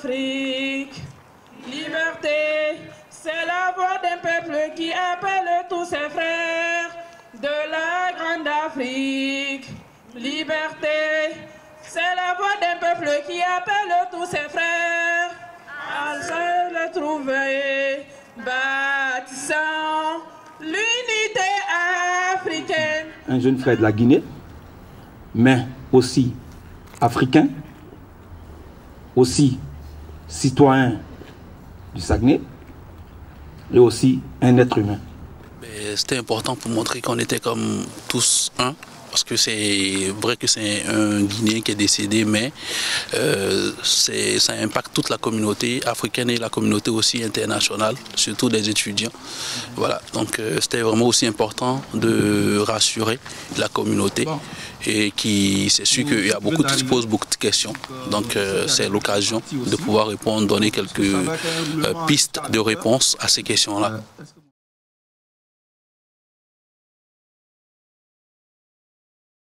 Afrique. Liberté, c'est la voix d'un peuple qui appelle tous ses frères de la grande Afrique. Liberté, c'est la voix d'un peuple qui appelle tous ses frères à se trouver, bâtissant l'unité africaine. Un jeune frère de la Guinée, mais aussi africain, aussi citoyen du Saguenay et aussi un être humain. C'était important pour montrer qu'on était comme tous un, parce que c'est vrai que c'est un Guinéen qui est décédé, mais ça impacte toute la communauté africaine et la communauté aussi internationale, surtout des étudiants. Voilà, donc c'était vraiment aussi important de rassurer la communauté et c'est sûr qu'il y a beaucoup qui se posent beaucoup de questions. Donc c'est l'occasion de pouvoir répondre, donner quelques pistes de réponse à ces questions-là.